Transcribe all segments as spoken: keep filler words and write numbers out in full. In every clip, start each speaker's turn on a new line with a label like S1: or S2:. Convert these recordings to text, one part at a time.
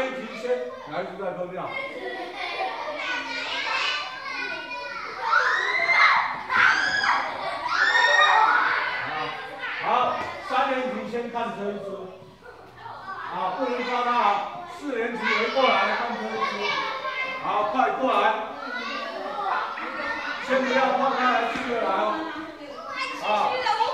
S1: 年级先，哪一组在分掉？好，三年级先看这一只，啊，不能抓它。四年级围过来看这一只，好，快过来，先不要放开来，四个来哦，啊。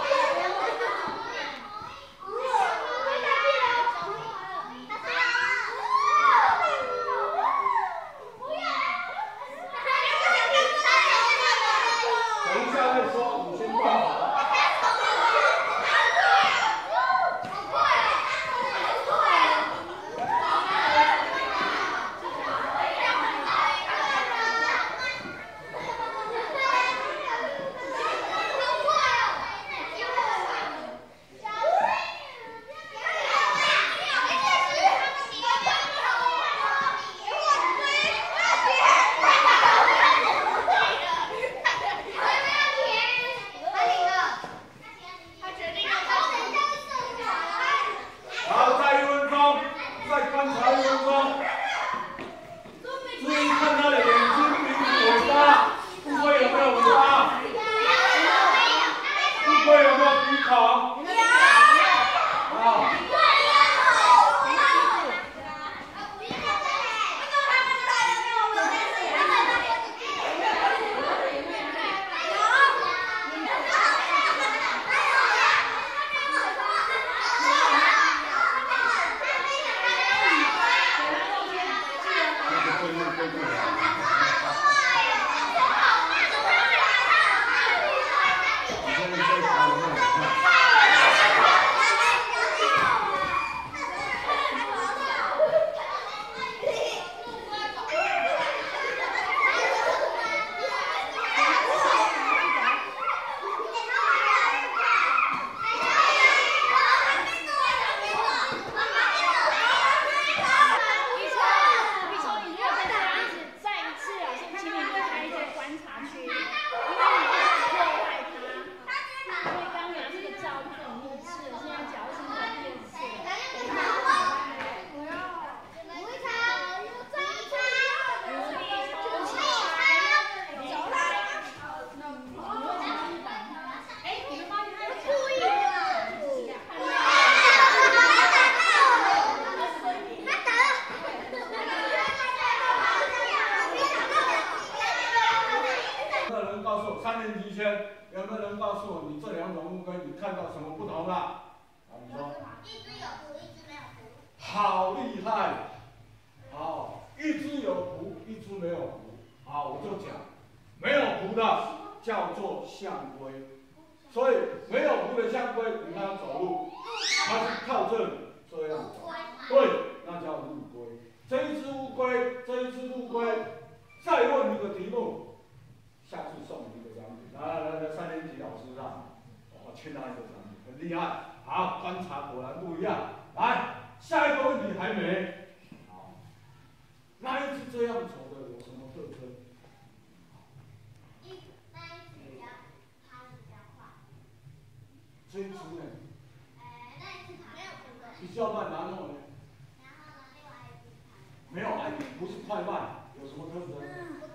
S1: 三年级生有没有人告诉我，你这两种乌龟你看到什么不同啊？啊，你说。一只有蹼，一只没有蹼。好厉害！好，一只有蹼，一只没有蹼。好，我就讲，没有蹼的叫做象龟，所以没有蹼的象龟，你看它走路，它是靠这里这样走，对，那叫陆龟。这一只乌龟，这一只陆龟，再问一个题目，下次送你一个奖品。来来来，三年级老师让，我去拿一个奖品，很厉害。好，观察果然不一样。来，下一个问题还没。好，那一只这样走的有什么特征？一，那一只比较爬得比较快。这一只呢？呃，那一只没有蹼的。比较慢，然后呢？然后呢，另外一只没有，哎，不是快慢，有什么特征？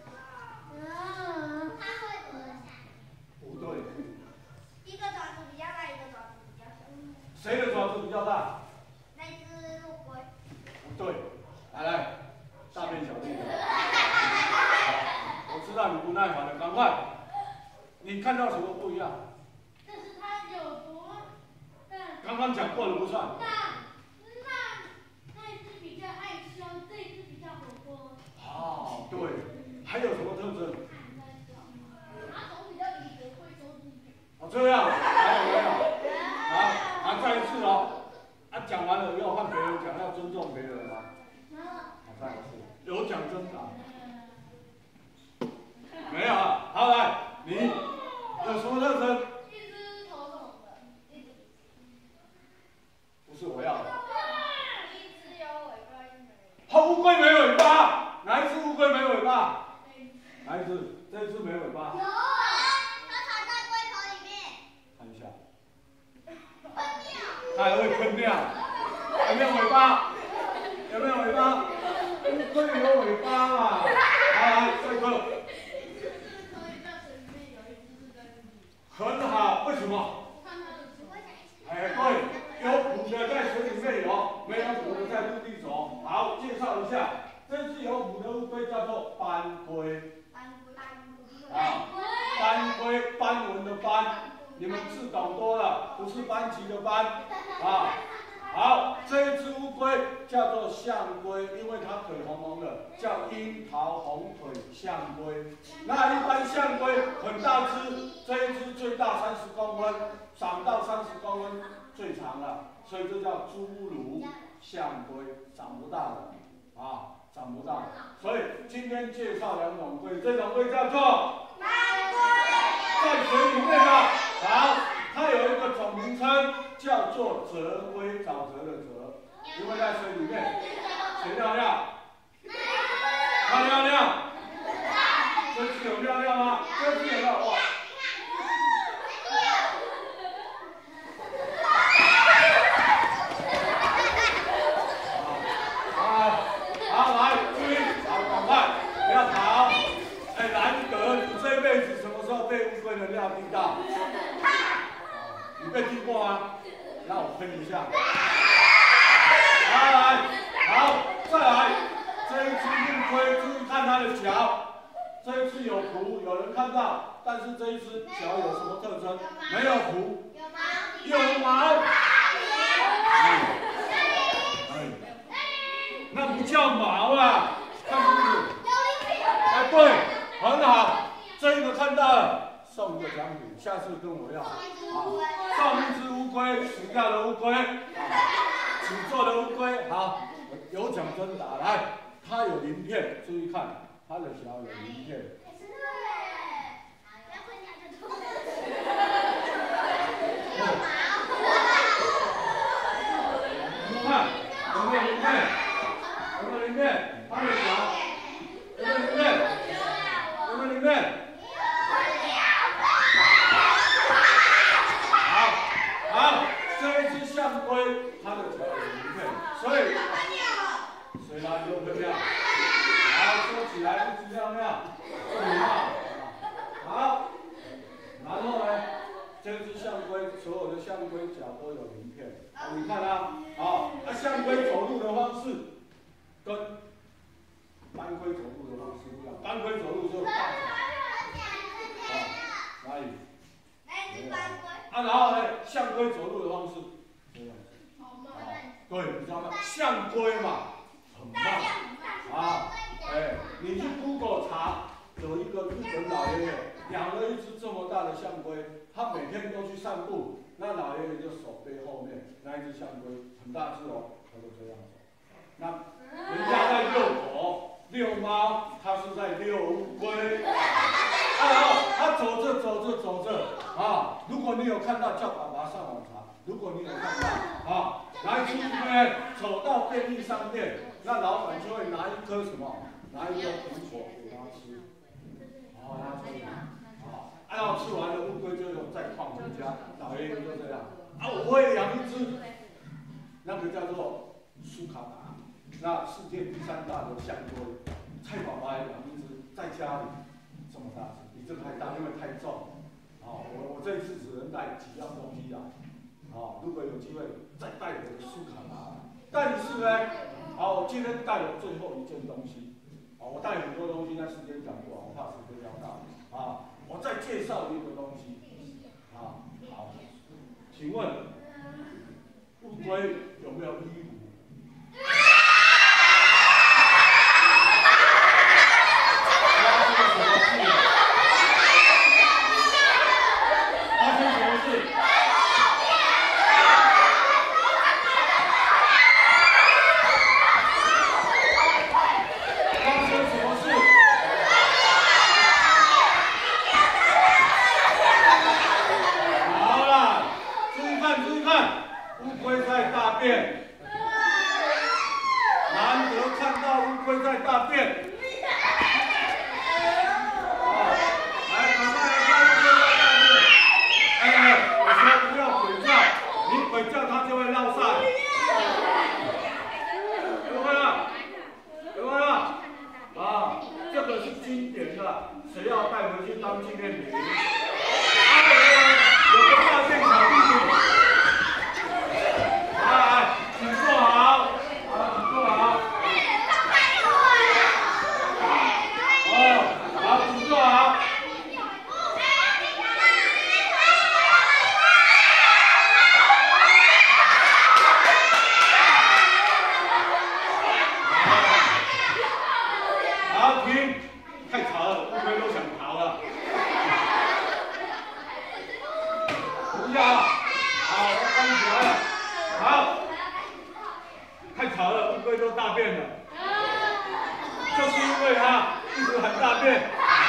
S1: 嗯，它会躲得下去。不对。一个爪子比较大，一个爪子比较小。谁的爪子比较大？那只陆龟。不对，来来，大便小便。我知道你不耐烦了，赶快。你看到什么不一样？这是它有毒。刚刚讲过了不算。那那那一只比较害羞，这一只比较活泼。好，对。还有什么特征？哦，这样，还有没有？啊啊，再一次哦！啊，讲完了要换别人讲，要尊重别人啊。好，再一次，有奖征答。没有啊？好，来，你有什么特征？一只头肿的，一只。不是我要的。一只有尾巴，一只没有。好，乌龟没尾巴，哪一只乌龟没尾巴？哪一只？这一只没尾巴。有啊，它藏在龟头里面。看一下。喷尿。它还会喷尿。有没有尾巴？有没有尾巴？ 一下，这只有母的乌龟叫做斑龟。啊，斑龟，斑纹的斑，你们字懂多了，不是班级的班。啊，好，这一只乌龟叫做象龟，因为它腿红红的，叫樱桃红腿象龟。那一般象龟很大只，这一只最大三十公分，长到三十公分最长了，所以这叫侏儒象龟，长不大的，啊。长不大，所以今天介绍两种龟，这种龟叫做斑龟，在水里面的，好，它有一个总名称叫做泽龟，沼泽的泽，因为在水里面，谁尿尿？它尿尿，这只有尿尿吗？这只有尿哇。好，来，注意，好，赶快，不要跑。哎，难得你这辈子什么时候被乌龟的尿滴到？你被滴过吗？让我喷一下。来来，好，再来，这一只乌龟，注意看它的脚，这一只有蹼，有人看到，但是这一只脚有什么特征？没有蹼，有毛。那不叫毛啊，看是不是？哎，对，很好，这个看到了，送一个奖品，下次跟我要。啊，送一只乌龟，死掉的乌龟，纸做的乌龟，好，有奖征答。来，它有鳞片，注意看，它的脚有鳞片。你看，有没有鳞片？有没有鳞片？它的脚有没有鳞片？有没有鳞片？好，好，这一只象龟，它的脚有鳞片，所以谁来就会尿。好，收起来，不许尿尿，不礼貌。好，然后呢，这只象龟，所有的象龟脚都有鳞片。你看啊，好，那象龟走路的方式。跟斑龟走路的方式不一样，斑龟走路就是大脚，啊，哪里？啊，然后呢，象龟走路的方式这样子，啊，对，比较慢，象龟嘛，很慢，啊，哎，你去 Google 查，有一个日本老爷爷养了一只这么大的象龟，他每天都去散步，那老爷爷就手背后面，那一只象龟很大只哦，他就这样走，那。人家在遛狗、遛猫，他是在遛乌龟。啊，然后他走着走着走着，啊，如果你有看到，叫爸爸上网查。如果你有看到，啊，来出龟走到便利商店，那老板就会拿一颗什么？拿一颗苹果给他吃。哦，他吃，啊，然后吃完了，乌龟就有再放回家。老爷爷就这样。啊，我也养一只，那个叫做苏卡达。那世界第三大的象龟，蔡宝宝养一只，在家里这么大只，比这个还大，因为太重。好，我我这一次只能带几样东西啦。好，如果有机会再带我的苏卡达。但是呢，好，我今天带了最后一件东西。好，我带很多东西，那时间讲不完，我怕时间要到。啊，我再介绍一个东西。啊，好，请问乌龟有没有衣服？ 便。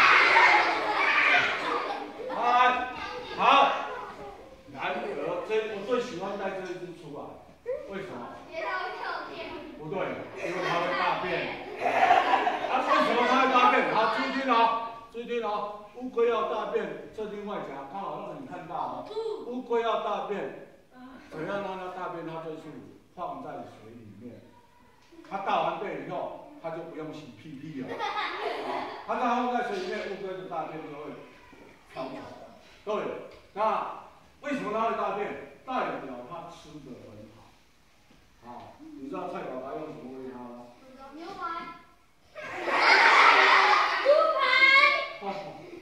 S1: 来，好，难得，这我最喜欢带这一只出来，为什么？不对，因为它会大便。啊，为什么它会大便？好，注意听哦，注意听哦，乌龟要大便，这另外讲，刚好让你看到哦，乌龟要大便。 怎样让它大便？它就是放在水里面。它大完便以后，它就不用洗屁屁了。啊，它再放在水里面，乌龟的大便就会飘走。对，那为什么它会大便？代表它吃的很好。啊，你知道蔡爸爸用什么喂它吗？牛排。猪排。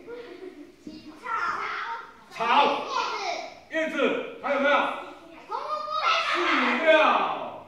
S1: 草。草。叶子。叶子还有没有？ 饲料，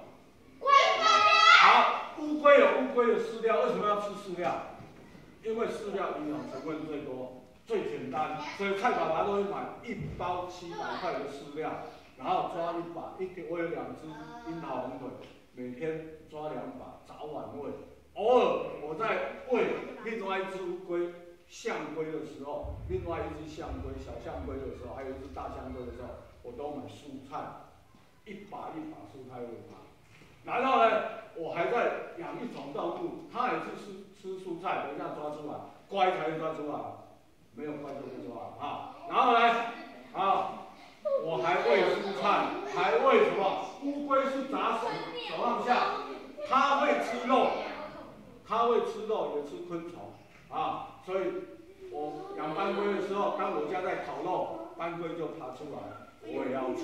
S1: 好，乌龟有乌龟的饲料，为什么要吃饲料？因为饲料营养成分最多，最简单，所以蔡爸爸都会买一包七百块的饲料，然后抓一把，一天我有两只樱桃红腿，每天抓两把，早晚喂。偶尔我在喂另外一只乌龟象龟的时候，另外一只象龟小象龟的时候，还有一只大象龟的时候，我都买蔬菜。 一把一把蔬菜喂它，然后呢，我还在养一种动物，它也是吃吃蔬菜，等一下抓出来，乖才会抓出来，没有乖就不抓啊。然后呢，啊，我还喂蔬菜，还喂什么？乌龟是杂食，手上下，它会吃肉，它会吃肉，也吃昆虫啊。所以我养斑龟的时候，当我家在烤肉，斑龟就爬出来。 我也要吃，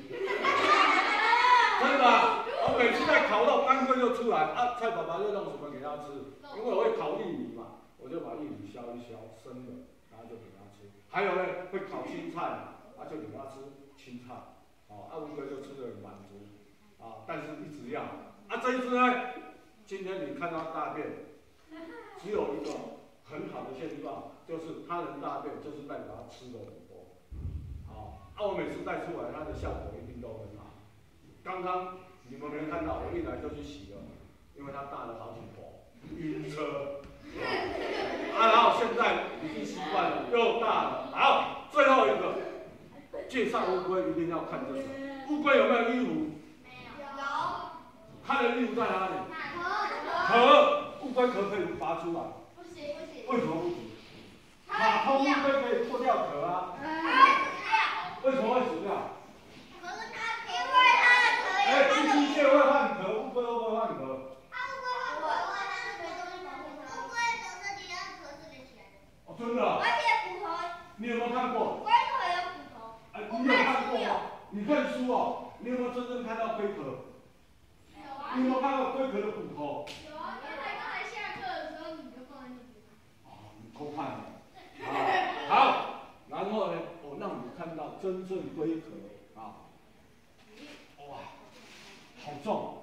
S1: 真的、啊，我每次在烤肉，斑龟就出来啊。蔡爸爸就弄什么给他吃？因为我会烤玉米嘛，我就把玉米削一削，生的，然后就给他吃。还有呢，会烤青菜嘛，啊就给他吃青菜，哦，啊乌龟就吃得很满足，啊，但是一直要。啊这一只呢，今天你看到大便，只有一个很好的现状，就是它能大便，就是代表它吃的很多。 啊，我每次带出来，它的效果一定都很好。刚刚你们没看到，我一来就去洗了，因为它大了好几坨，晕车。啊，然后现在已经习惯了，又大了。好，最后一个，介绍乌龟一定要看这个。乌龟有没有衣服？没有。它的衣服在哪里？壳。壳。乌龟壳可以拔出来。不行不行。为什么不行？卡通乌龟可以脱掉壳啊。 为什么会死掉？可是它因为它的壳有。哎，寄居蟹会换壳，乌龟会不会换壳？它乌龟会不会换？但是没东西保护它。乌龟的身体跟壳是连起来的。哦，真的。而且骨头。你有没有看过？龟壳有骨头。哎，你有看过吗？你看书哦，你有没有真正看到龟壳？有啊。你有没有看到龟壳的骨头？有啊，刚才刚才下课的时候你就放在那边。哦，你偷看了。好。 然后呢，我让你看到真正龟壳啊，哇，好重，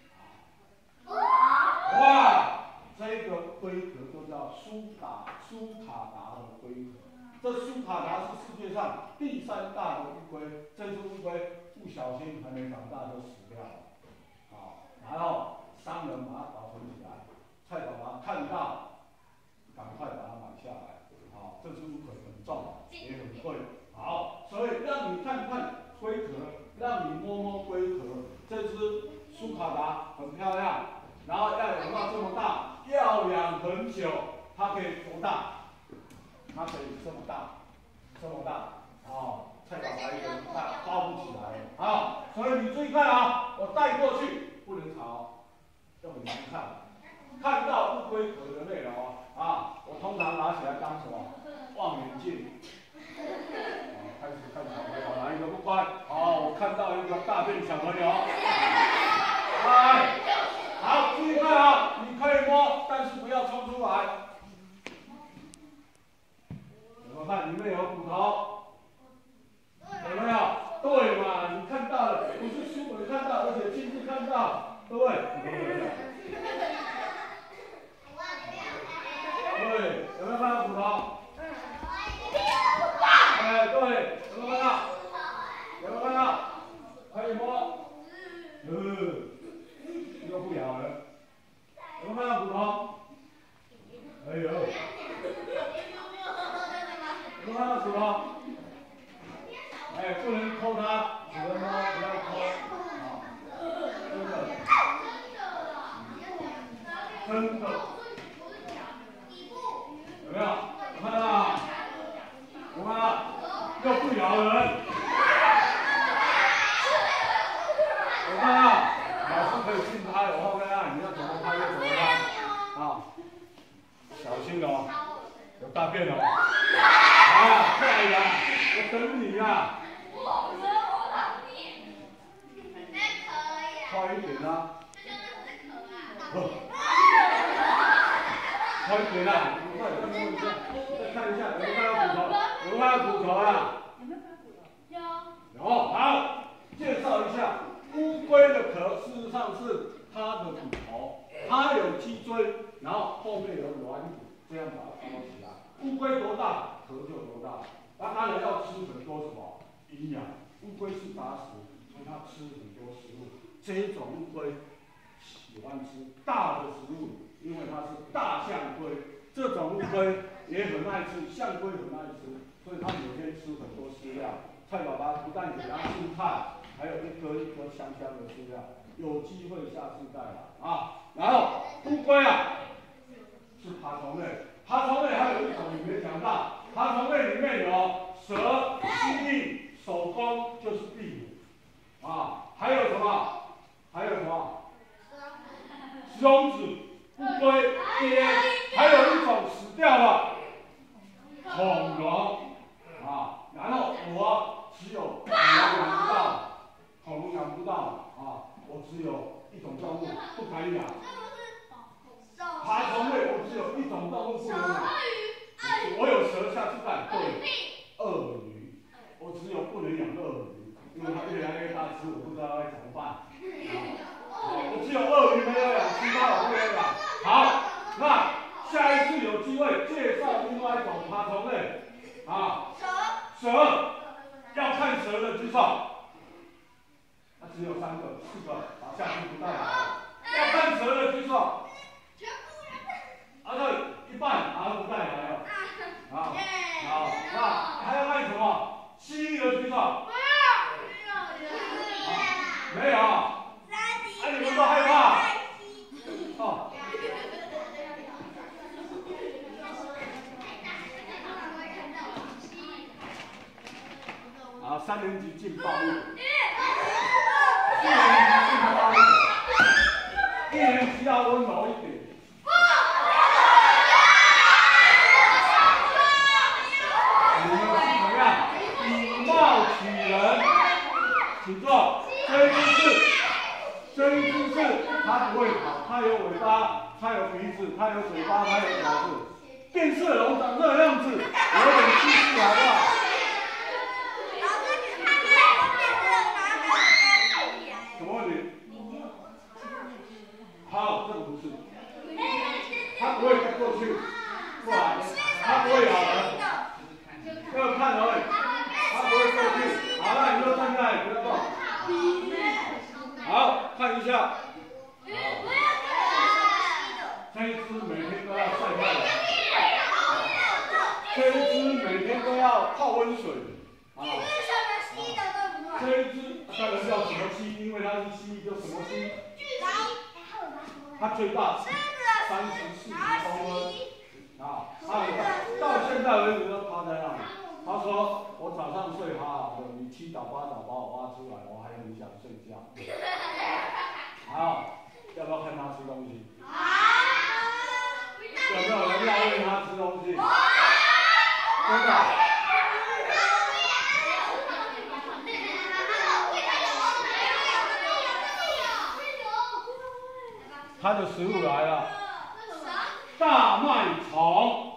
S1: 哇，这个龟壳就叫苏卡苏卡达的龟壳。这苏卡达是世界上第三大的乌龟，这只乌龟不小心还没长大就死掉了，啊，然后商人把它保存起来，蔡爸爸看到，赶快把它买下来，啊，这只乌龟很重。 也很贵，好，所以让你看看龟壳，让你摸摸龟壳。这只苏卡达很漂亮，然后要养到这么大，要养很久。它可以多大？它可以这么大，这么大，哦，蔡爸爸一个人大抱不起来，好，所以你注意看啊，我带过去，不能吵，要很难看。看到乌龟壳的内容啊，我通常拿起来当什么？望远镜。 开始看小朋友，哪一个不乖？好，我看到一个大便小朋友。来，好，注意看啊，你可以摸，但是不要冲出来。有没有看？里面有骨头？有没有？对嘛？你看到了，不是书本看到，而且亲自看到，对不对？对，有没有看到骨头？ 哎，对，有没有看到？有没有看到？可以摸。嗯，又不咬了。有没有看到骨头？哎呦， 真的。有没有？有看到吗？有吗？又不咬人。有看到？老师可以竞拍，我后面让你要怎么拍就怎么拍。啊，小心哦，有大便哦。啊，快点，我等你呀。快一点啊！快一点啊！快点，再看一下，再看一下，有没有看到骨头？有没有看到骨头啊？有没有看到骨头？有。有，好，介绍一下，乌龟的壳事实上是它的骨头，它有脊椎，然后后面有软骨，这样把它包起来。乌龟多大，壳就多大。那当然要吃很多什么营养。乌龟是杂食，所以它吃很多食物。这种乌龟喜欢吃大的食物，因为它是大象龟。这种乌龟也很爱吃，象龟很爱吃，所以它每天吃很多饲料。蔡爸爸不但给它蔬菜，还有一颗一颗香香的饲料。有机会下次再来啊。然后乌龟啊是爬虫类，爬虫类还有一种你没讲到，爬虫类里面有蛇、蜥蜴、手工就是壁虎啊，还有什么？还有什么？松子、乌龟、鳖，还有一种死掉了，恐龙啊。然后我只有恐龙养不到，恐龙养不到啊，我只有一种动物不敢养。爬虫类我只有一种动物不能养，我有蛇下次带。对，鳄鱼，我只有不能养鳄鱼，因为它越来越大只，我不知道该怎么办。我只有鳄鱼没有养，其他我不能养。好，那下一次有机会介绍另外一种爬虫类。啊，蛇，蛇，要看蛇的举手。那只有三个、四个，好，下次不带来了。要看蛇的举手。啊，对，一半，然后不带来了。好，好，那还要看什么？蜥蜴的举手。没有。哎，你们都害怕？哦。好，三年级进暴力，四年级进暴力，一年级要温柔一点。你们是怎么样？以貌取人，请坐。这一姿势，这一姿势，它不会跑，它有尾巴，它有鼻子，它有嘴巴，它有爪子。变色龙长这样子，有点气势，好不好？什么问题？好，这个不是，它不会再过去，过来，它不会咬人，要看而已，它不会过去。好了，你就站在，不要动。好，看一下。这一只每天都要晒太阳，这一只每天都要泡温水，啊。这一只当然叫什么蜥，因为它是蜥蜴，就什么蜥。它最大三十四十公分，啊，它到现在为止都趴在那里。他说我早上睡好好的，你七早八早把我挖出来，我还很想睡觉。好，要不要看他吃东西？有没有人要喂他吃东西？真的？他的食物来了，大麦虫。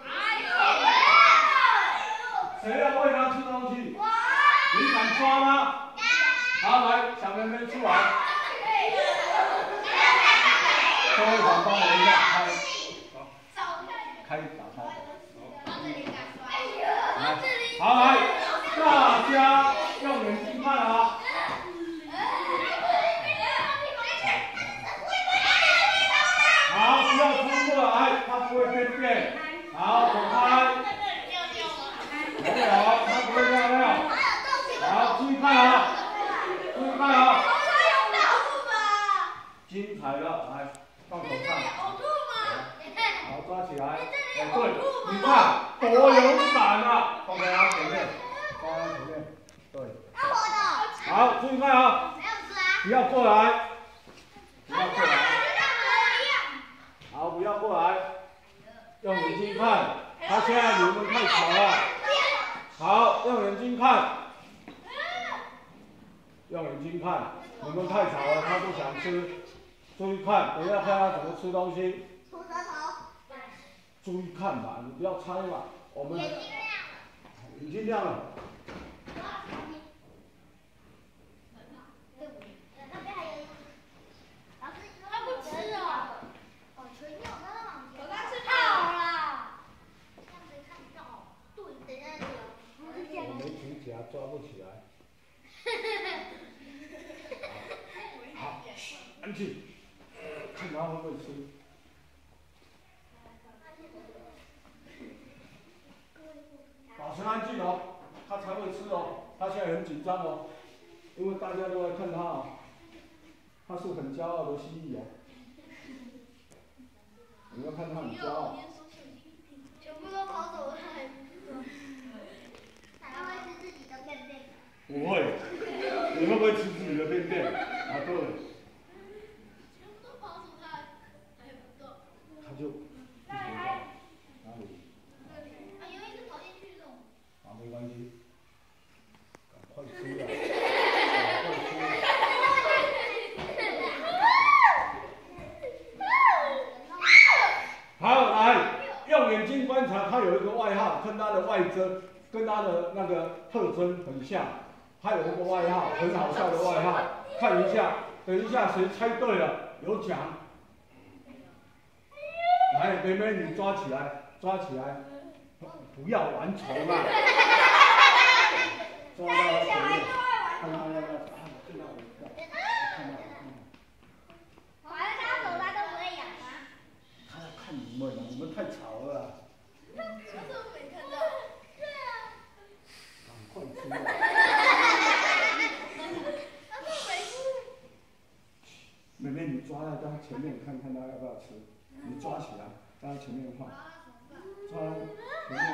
S1: 谁要喂他吃东西？你敢抓吗？好，来，小妹妹出来。各位长帮我一下，开，开打开。好，来，大家用眼睛看啊。好，不要冲过来，它不会变变。好，走开。没有，它不会尿尿。好，注意看啊，注意看啊。精彩了，来，放手上。 来，哎对，你看多勇敢啊！放在他前面，放在他前面，对。
S2: 那我的。
S1: 好，注意看啊！
S2: 没有吃啊。
S1: 不要过来，不要过来。好，不要过来，用眼睛看。他现在你们太吵了。好，用眼睛看。用眼睛看，你们太吵了，他不想吃。注意看，等一下看他怎么吃东西。
S2: 吐舌头。
S1: 注意看吧，你不要猜嘛。我们眼睛亮。眼睛亮了。
S2: 那边还有一个。老师，他不吃哦。哦，全有那个网球。我刚吃好了。这样子看不到。对，等一下有。
S1: 我没指甲，抓不起来。好，安静。看他会不会吃。保持安静哦，他才会吃哦。他现在很紧张哦，因为大家都在看他哦。他是很骄傲的蜥蜴哦。你要看他很骄傲。
S2: 全部都跑走了，他还不说。他会吃自己的便便。
S1: 不会，你会不会吃自己的便便？啊，对。
S2: 全部都跑走，他还不动。
S1: 他就不知道哪里。
S2: 啊，有一只跑进去了。
S1: 啊，没关系，赶快吃啊！赶快吃啊！好，来，用眼睛观察，它有一个外号，跟它的外征，跟它的那个特征很像。它有一个外号，很好笑的外号，看一下，等一下谁猜对了有奖。来，妹妹你抓起来，抓起来，不要玩虫啊！抓到它前面，看它要不要啊？这个我看到，看到，看到。
S2: 反正他手他都不会痒吗？
S1: 他在看你们呢，你们太吵了啦。
S2: 我怎么没看到？对啊。
S1: 赶快吃啊！
S2: 他怎么没吃？
S1: 妹妹，你抓在他前面，看看他要不要吃。你抓起来，在他前面放，抓前面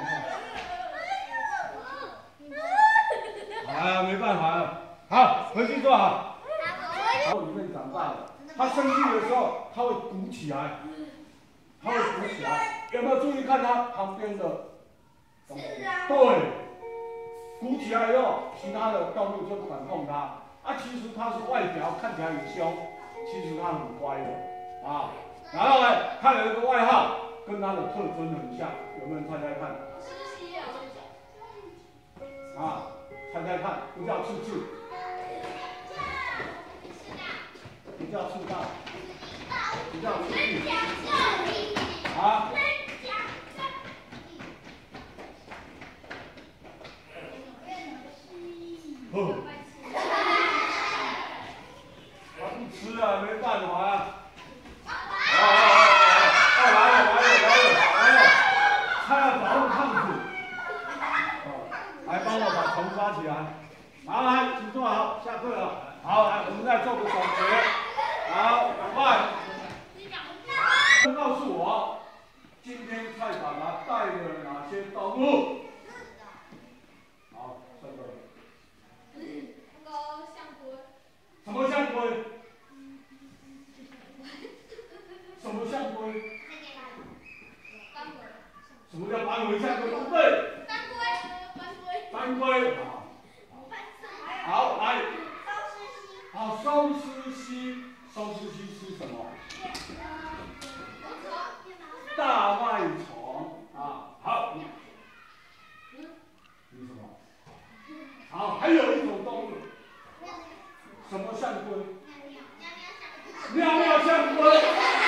S1: 放。啊，没办法了，好，回去坐好。好，里面长大了，他生气的时候，他会鼓起来，他会鼓起来。有没有注意看他旁边的？
S2: 是啊。
S1: 对，鼓起来以后，其他的动物就不敢碰它。啊，其实它是外表看起来很凶，其实它很乖的啊。然后呢，它有一个外号，跟它的特征很像，有没有人猜猜看？啊，猜猜看，不叫刺刺，不叫刺大，不叫刺刺，啊？哦，他不吃啊，没办法啊。哦哦哦哦，来了来了来了来了，他要保护胖子。哦，来帮我把虫抓起来。好，来，请坐好，下课了。好，来，我们再做个总结。好，赶快。告诉我，今天蔡爸爸带了哪些动物？好，下课。
S2: 那个象龟。
S1: 什么象龟？什么象龟？什么叫斑尾象龟？不对。
S2: 斑龟。斑龟。
S1: 斑龟。好。好，来。好，松狮蜥。松狮蜥吃什么？大麦虫啊。好。你什么？好，还有一种动物。什么象龟？尿尿象龟。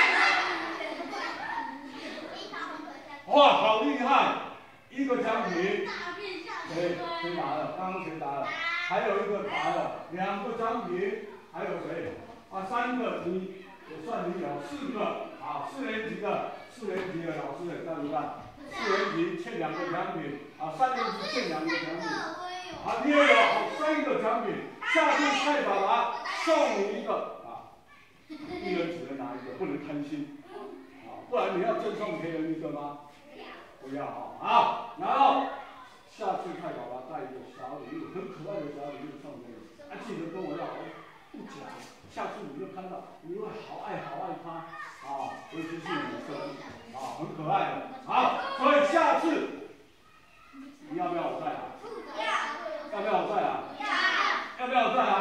S1: 哇，好厉害！一个奖品，谁谁拿了？刚刚谁拿了？还有一个拿了，两个奖品，还有谁？啊，三个，你也算你有四个。好，四年级的，四年级的老师也在一半。四年级欠两个奖品，啊，三年级欠两个奖品。啊，你也有三个奖品。下次蔡爸爸送你一个啊，一人只能拿一个，不能贪心，啊，不然然你要赠送别人一个吗？不要哈，好，然后下次太宝宝带一个小礼物，很可爱的小礼物送给你，啊，记得跟我要，不讲，下次你就看到，你会好爱好爱他，啊，尤其是女生，啊，很可爱的，好，所以下次你要不要我带啊？要，要不要我带啊？要，要不要我带啊？